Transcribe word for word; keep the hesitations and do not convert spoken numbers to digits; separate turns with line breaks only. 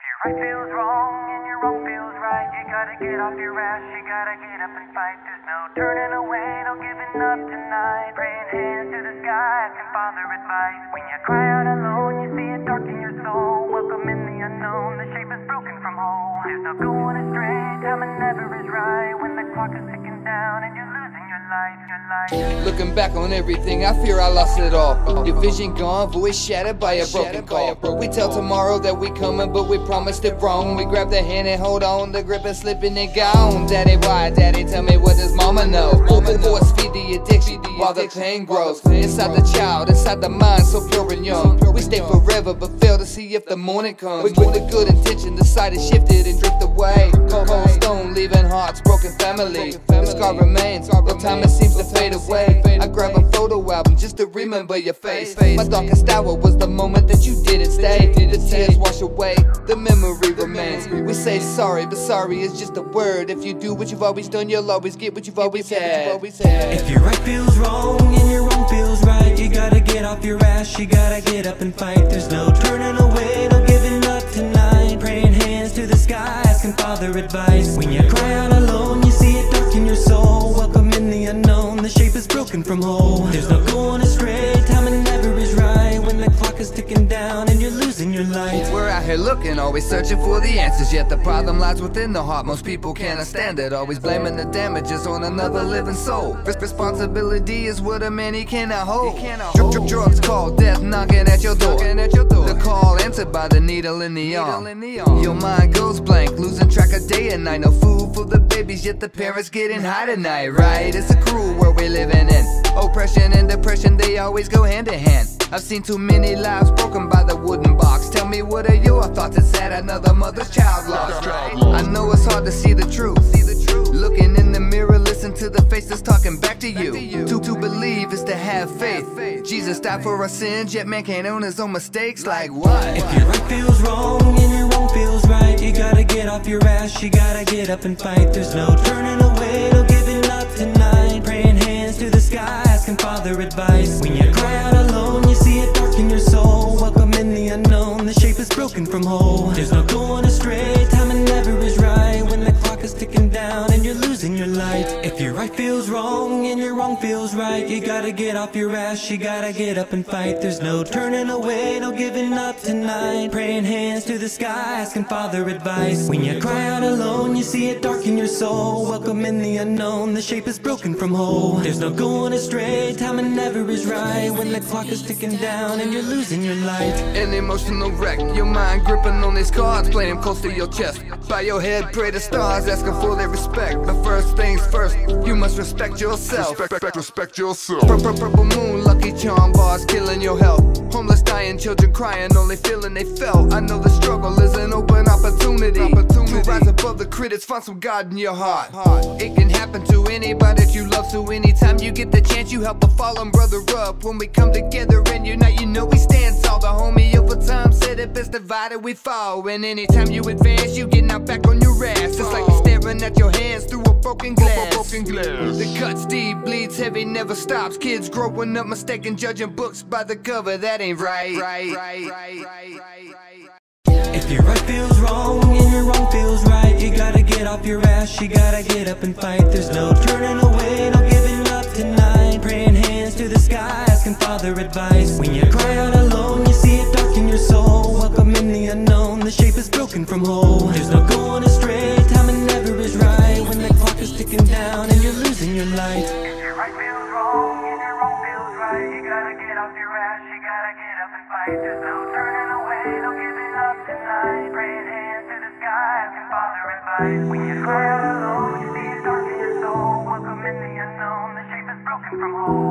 your right feels wrong and your wrong feels right, you gotta get off your ass, you gotta get up and fight. There's no turning away, no giving up tonight. Praying hands to the sky, asking Father advice. When you cry out alone, you see it dark in your soul. Welcome in the unknown, the shape is broken from home. There's no going astray, timing never is right. When the clock is ticking down and you're losing your life, your life.
Looking back on everything, I fear I lost it all. Your vision gone, voice shattered by a broken call. We tell tomorrow that we coming, but we promised it wrong. We grab the hand and hold on, the grip is slipping and gone. Daddy, why? Daddy, tell me, what does mama know? Open force, feed the addiction while the pain grows. Inside the child, inside the mind, so pure and young. We stay forever, but fail to see if the morning comes. With a good intention, the side is shifted and drift away. Cold stone, leaving hearts, broken family. The scar remains, though time it seems to fade away. I grab a photo album just to remember your face. My darkest hour was the moment that you didn't stay. The tears wash away, the memory remains. We say sorry, but sorry is just a word. If you do what you've always done, you'll always get what you've always had.
If your right feels wrong and your wrong feels right, you gotta get off your ass, you gotta get up and fight. There's no turning away, no giving up tonight. Praying hands to the sky, asking Father advice. When you cry out alone, you see it dark in your soul. Welcome in the unknown, the shape is broken from whole. There's no going astray, timing never is right. When the clock is ticking down and you're losing your life.
We're out here looking, always searching for the answers, yet the problem lies within the heart. Most people can't stand it, always blaming the damages on another living soul. Responsibility is what a man he cannot hold. Dr -dr Drugs call, death knocking at your door. The call answered by the needle in the arm. Your mind goes blank, losing track of day and night. No food for the babies, yet the parents getting high tonight, right? It's a cruel world we're living in. Oppression and depression, they always go hand in hand. I've seen too many lives broken by the wooden box. Tell me, what are your thoughts? It's sad another mother's child lost. I know it's hard to see the truth. Looking in the mirror, listen to the face that's talking back to you. To, to believe is to have faith. Jesus died for our sins, yet man can't own his own mistakes. Like what?
If your right feels wrong and your wrong feels right, you gotta get off your ass, you gotta get up and fight. There's no turning away, no giving up tonight. Praying hands to the sky, asking Father advice. When you cry out alone, you see it dark in your soul. Welcome in the unknown, the shape is broken from whole. There's no going astray, timing never is right. When the clock is ticking down and you're losing your life. If your right feels wrong and your wrong feels right, you gotta get off your ass, you gotta get up and fight. There's no turning away, no giving up tonight. Praying hands to the sky, asking Father advice. When you cry out alone, you see it dark in your soul. Welcome in the unknown, the shape is broken from whole. There's no going astray, timing never is right. When the clock is ticking down and you're losing your life.
An emotional wreck, your mind gripping on these cards, playing them close to your chest. By your head, pray to stars, asking for their respect. But first things first, you must respect yourself.
Respect, respect, respect yourself.
Pur pur purple moon, lucky charm bars killing your health. Homeless dying, children crying, only feeling they felt. I know the struggle is an open opportunity, opportunity to rise above the critics, find some God in your heart. It can happen to anybody that you love, so anytime you get the chance, you help a fallen brother up. When we come together and unite, you know we stand tall. The homie over time said it best divided we fall. And anytime you advance, you get knocked back on your ass. It's like you're staring at your hands through a broken glass.
Broken glass.
The cuts deep, bleeds heavy, never stops. Kids growing up mistaken, judging books by the cover. That ain't right. Right, right, right, right, right.
If your right feels wrong and your wrong feels right, you gotta get off your ass, you gotta get up and fight. There's no turning away, no giving up tonight. Praying hands to the sky, asking Father advice. When you cry out alone, you see it dark in your soul. Welcome in the unknown, the shape is broken from whole. There's no going astray, timing never is right. When the clock is ticking down and you're losing your life.
If your right feels wrong and your wrong feels right, you gotta get off your ass, you gotta get up and fight. There's no turning away, no giving up tonight. Praying hands to the sky, asking Father advice. When you cry out alone, you see it dark in your soul. Welcome in the unknown, the shape is broken from home.